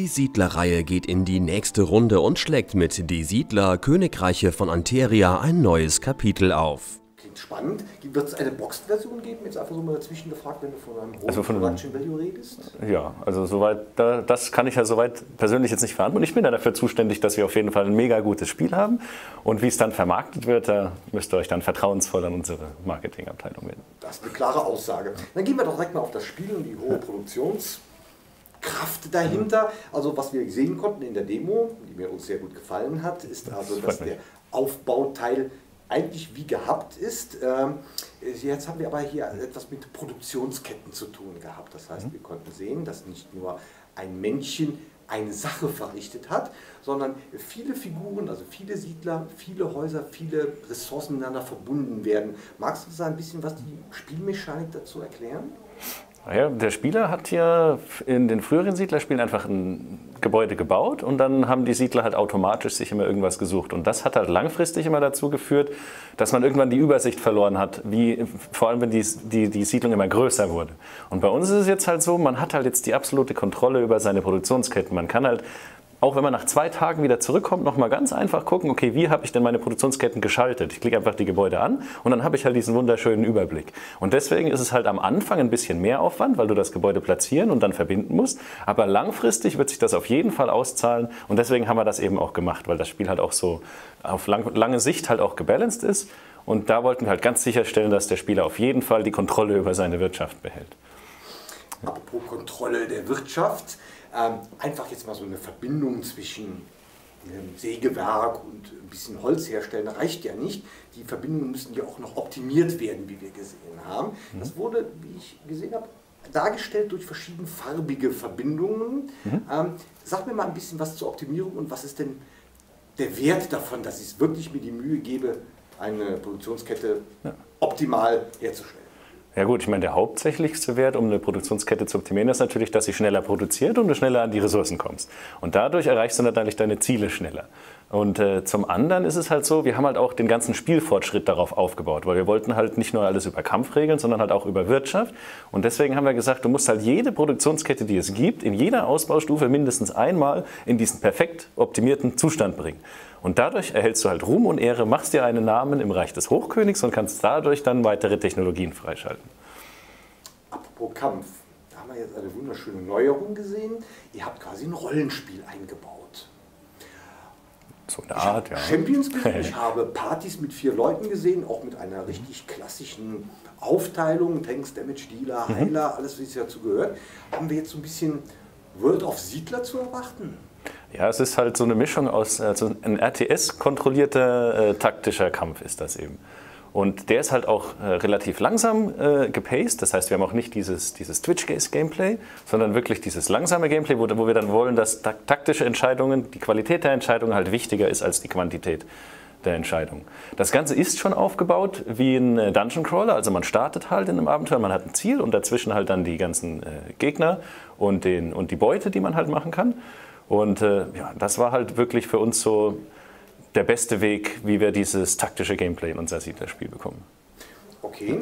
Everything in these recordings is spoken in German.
Siedler-Reihe geht in die nächste Runde und schlägt mit Die Siedler Königreiche von Anteria ein neues Kapitel auf. Klingt spannend. Wird es eine Boxed-Version geben? Jetzt einfach so mal dazwischen gefragt, wenn du von einem hohen Production Value redest. Ja, also soweit, das kann ich ja soweit persönlich jetzt nicht verantworten. Ich bin ja dafür zuständig, dass wir auf jeden Fall ein mega gutes Spiel haben. Und wie es dann vermarktet wird, da müsst ihr euch dann vertrauensvoll an unsere Marketingabteilung wenden. Das ist eine klare Aussage. Dann gehen wir doch direkt mal auf das Spiel und die hohe Produktionskraft dahinter. Also was wir sehen konnten in der Demo, die mir uns sehr gut gefallen hat, ist also, dass der Aufbauteil eigentlich wie gehabt ist. Jetzt haben wir aber hier etwas mit Produktionsketten zu tun gehabt. Das heißt, wir konnten sehen, dass nicht nur ein Männchen eine Sache verrichtet hat, sondern viele Figuren, also viele Siedler, viele Häuser, viele Ressourcen miteinander verbunden werden. Magst du uns ein bisschen was die Spielmechanik dazu erklären? Ja, der Spieler hat ja in den früheren Siedlerspielen einfach ein Gebäude gebaut und dann haben die Siedler halt automatisch sich immer irgendwas gesucht. Und das hat halt langfristig immer dazu geführt, dass man irgendwann die Übersicht verloren hat, vor allem wenn die Siedlung immer größer wurde. Und bei uns ist es jetzt halt so, man hat halt jetzt die absolute Kontrolle über seine Produktionsketten. Man kann halt, auch wenn man nach 2 Tagen wieder zurückkommt, nochmal ganz einfach gucken, okay, wie habe ich denn meine Produktionsketten geschaltet? Ich klicke einfach die Gebäude an und dann habe ich halt diesen wunderschönen Überblick. Und deswegen ist es halt am Anfang ein bisschen mehr Aufwand, weil du das Gebäude platzieren und dann verbinden musst. Aber langfristig wird sich das auf jeden Fall auszahlen und deswegen haben wir das eben auch gemacht, weil das Spiel halt auch so auf lange Sicht halt auch gebalanced ist. Und da wollten wir halt ganz sicherstellen, dass der Spieler auf jeden Fall die Kontrolle über seine Wirtschaft behält. Apropos Kontrolle der Wirtschaft, einfach jetzt mal so eine Verbindung zwischen einem Sägewerk und ein bisschen Holz herstellen, reicht ja nicht. Die Verbindungen müssen ja auch noch optimiert werden, wie wir gesehen haben. Das wurde, wie ich gesehen habe, dargestellt durch verschiedenfarbige Verbindungen. Sag mir mal ein bisschen was zur Optimierung und was ist denn der Wert davon, dass ich es wirklich mir die Mühe gebe, eine Produktionskette optimal herzustellen? Ja gut, ich meine, der hauptsächlichste Wert, um eine Produktionskette zu optimieren, ist natürlich, dass sie schneller produziert und du schneller an die Ressourcen kommst. Und dadurch erreichst du natürlich deine Ziele schneller. Und zum anderen ist es halt so, wir haben halt auch den ganzen Spielfortschritt darauf aufgebaut, weil wir wollten halt nicht nur alles über Kampf regeln, sondern halt auch über Wirtschaft. Und deswegen haben wir gesagt, du musst halt jede Produktionskette, die es gibt, in jeder Ausbaustufe mindestens einmal in diesen perfekt optimierten Zustand bringen. Und dadurch erhältst du halt Ruhm und Ehre, machst dir einen Namen im Reich des Hochkönigs und kannst dadurch dann weitere Technologien freischalten. Apropos Kampf, da haben wir jetzt eine wunderschöne Neuerung gesehen. Ihr habt quasi ein Rollenspiel eingebaut. So eine Art, ja. Champions gesehen, ich habe Partys mit 4 Leuten gesehen, auch mit einer richtig klassischen Aufteilung, Tanks, Damage Dealer, Heiler, alles, wie es dazu gehört. Haben wir jetzt so ein bisschen World of Siedler zu erwarten? Ja, es ist halt so eine Mischung aus, also ein RTS-kontrollierter taktischer Kampf ist das eben. Und der ist halt auch relativ langsam gepaced, das heißt, wir haben auch nicht dieses Twitch-Gameplay, sondern wirklich dieses langsame Gameplay, wo wir dann wollen, dass taktische Entscheidungen, die Qualität der Entscheidungen halt wichtiger ist als die Quantität der Entscheidung. Das Ganze ist schon aufgebaut wie ein Dungeon Crawler, also man startet halt in einem Abenteuer, man hat ein Ziel und dazwischen halt dann die ganzen Gegner und die Beute, die man halt machen kann. Und ja, das war halt wirklich für uns so der beste Weg, wie wir dieses taktische Gameplay in unser Siedlerspiel bekommen. Okay,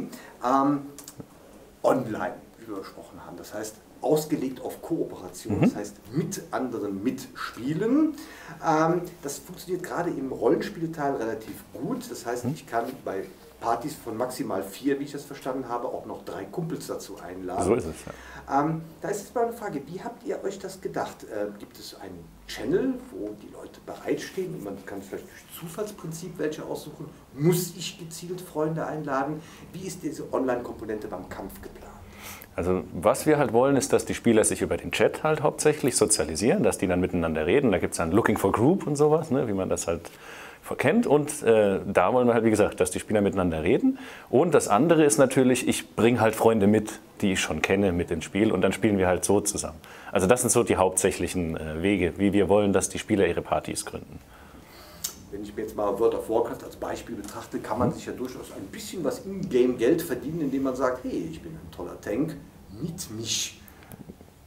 online, wie wir besprochen haben, das heißt ausgelegt auf Kooperation, das heißt mit anderen mitspielen. Das funktioniert gerade im Rollenspielteil relativ gut, das heißt, ich kann bei Partys von maximal 4, wie ich das verstanden habe, auch noch 3 Kumpels dazu einladen. So ist es, ja. Da ist jetzt mal eine Frage, wie habt ihr euch das gedacht? Gibt es einen Channel, wo die Leute bereitstehen und man kann vielleicht durch Zufallsprinzip welche aussuchen? Muss ich gezielt Freunde einladen? Wie ist diese Online-Komponente beim Kampf geplant? Also was wir halt wollen, ist, dass die Spieler sich über den Chat halt hauptsächlich sozialisieren, dass die dann miteinander reden. Da gibt es dann Looking for Group und sowas, ne, wie man das halt kennt. Und da wollen wir halt, wie gesagt, dass die Spieler miteinander reden. Und das andere ist natürlich, ich bringe halt Freunde mit, die ich schon kenne, mit ins Spiel und dann spielen wir halt so zusammen. Also das sind so die hauptsächlichen Wege, wie wir wollen, dass die Spieler ihre Partys gründen. Wenn ich mir jetzt mal World of Warcraft als Beispiel betrachte, kann man sich ja durchaus ein bisschen was im Game Geld verdienen, indem man sagt, hey, ich bin ein toller Tank, miet mich.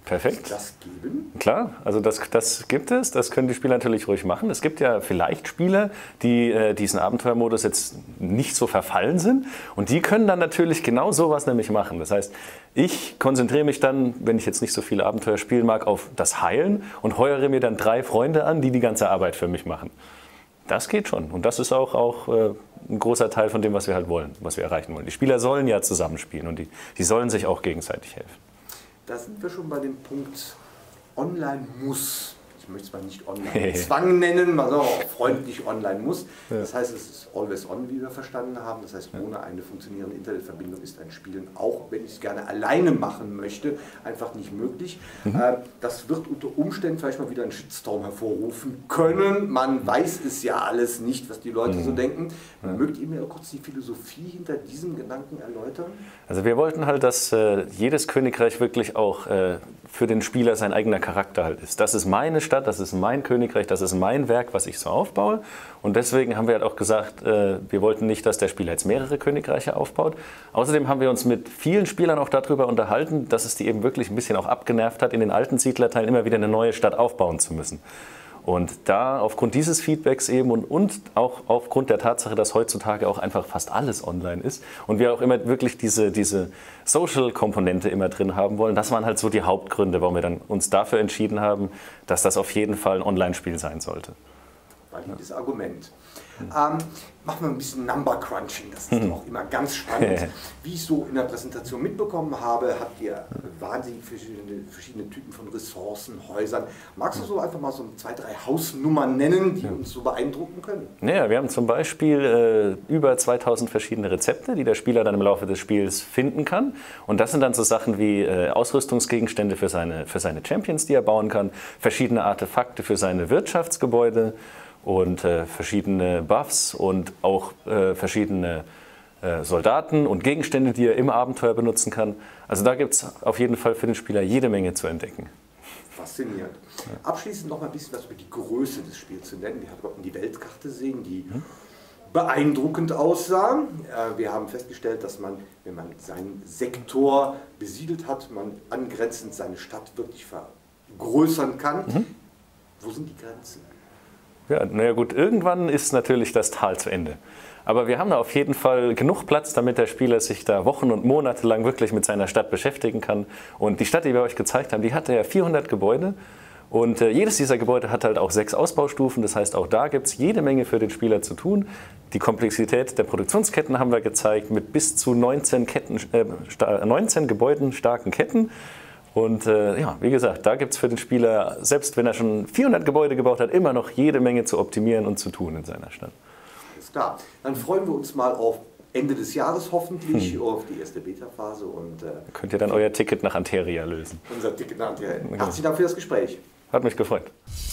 Perfekt. Das geben? Klar, also das gibt es, das können die Spieler natürlich ruhig machen. Es gibt ja vielleicht Spieler, die diesen Abenteuermodus jetzt nicht so verfallen sind und die können dann natürlich genau sowas nämlich machen. Das heißt, ich konzentriere mich dann, wenn ich jetzt nicht so viele Abenteuer spielen mag, auf das Heilen und heuere mir dann 3 Freunde an, die die ganze Arbeit für mich machen. Das geht schon und das ist auch ein großer Teil von dem, was wir halt wollen, was wir erreichen wollen. Die Spieler sollen ja zusammenspielen und die sollen sich auch gegenseitig helfen. Da sind wir schon bei dem Punkt Online muss. Ich möchte es mal nicht Online-Zwang nennen, man soll auch freundlich online muss. Das heißt, es ist always on, wie wir verstanden haben. Das heißt, ohne eine funktionierende Internetverbindung ist ein Spielen, auch wenn ich es gerne alleine machen möchte, einfach nicht möglich. Das wird unter Umständen vielleicht mal wieder einen Shitstorm hervorrufen können. Man weiß es ja alles nicht, was die Leute so denken. Mögt ihr mir kurz die Philosophie hinter diesem Gedanken erläutern? Also wir wollten halt, dass jedes Königreich wirklich auch für den Spieler sein eigener Charakter halt ist. Das ist meine Stadt, das ist mein Königreich, das ist mein Werk, was ich so aufbaue. Und deswegen haben wir halt auch gesagt, wir wollten nicht, dass der Spieler jetzt mehrere Königreiche aufbaut. Außerdem haben wir uns mit vielen Spielern auch darüber unterhalten, dass es die eben wirklich ein bisschen auch abgenervt hat, in den alten Siedlerteilen immer wieder eine neue Stadt aufbauen zu müssen. Und da aufgrund dieses Feedbacks eben und auch aufgrund der Tatsache, dass heutzutage auch einfach fast alles online ist und wir auch immer wirklich diese Social-Komponente immer drin haben wollen, das waren halt so die Hauptgründe, warum wir dann uns dafür entschieden haben, dass das auf jeden Fall ein Online-Spiel sein sollte. Valides Argument. Machen wir ein bisschen Number Crunching, das ist auch immer ganz spannend. Wie ich so in der Präsentation mitbekommen habe, habt ihr wahnsinnig verschiedene Typen von Ressourcen, Häusern. Magst du so einfach mal so 2, 3 Hausnummern nennen, die uns so beeindrucken können? Ja, wir haben zum Beispiel über 2000 verschiedene Rezepte, die der Spieler dann im Laufe des Spiels finden kann. Und das sind dann so Sachen wie Ausrüstungsgegenstände für seine Champions, die er bauen kann, verschiedene Artefakte für seine Wirtschaftsgebäude, und verschiedene Buffs und auch verschiedene Soldaten und Gegenstände, die er im Abenteuer benutzen kann. Also da gibt es auf jeden Fall für den Spieler jede Menge zu entdecken. Faszinierend. Abschließend noch mal ein bisschen was über die Größe des Spiels zu nennen. Wir konnten die Weltkarte sehen, die beeindruckend aussah. Wir haben festgestellt, dass man, wenn man seinen Sektor besiedelt hat, man angrenzend seine Stadt wirklich vergrößern kann. Wo sind die Grenzen? Ja, naja gut, irgendwann ist natürlich das Tal zu Ende. Aber wir haben da auf jeden Fall genug Platz, damit der Spieler sich da Wochen und Monate lang wirklich mit seiner Stadt beschäftigen kann. Und die Stadt, die wir euch gezeigt haben, die hatte ja 400 Gebäude. Und jedes dieser Gebäude hat halt auch 6 Ausbaustufen. Das heißt, auch da gibt es jede Menge für den Spieler zu tun. Die Komplexität der Produktionsketten haben wir gezeigt mit bis zu 19 Gebäuden starken Ketten. Und ja, wie gesagt, da gibt es für den Spieler, selbst wenn er schon 400 Gebäude gebaut hat, immer noch jede Menge zu optimieren und zu tun in seiner Stadt. Ist klar. Dann freuen wir uns mal auf Ende des Jahres hoffentlich, auf die erste Beta-Phase. Und könnt ihr dann euer Ticket nach Anteria lösen. Unser Ticket nach Anteria. Herzlichen Dank für das Gespräch. Hat mich gefreut.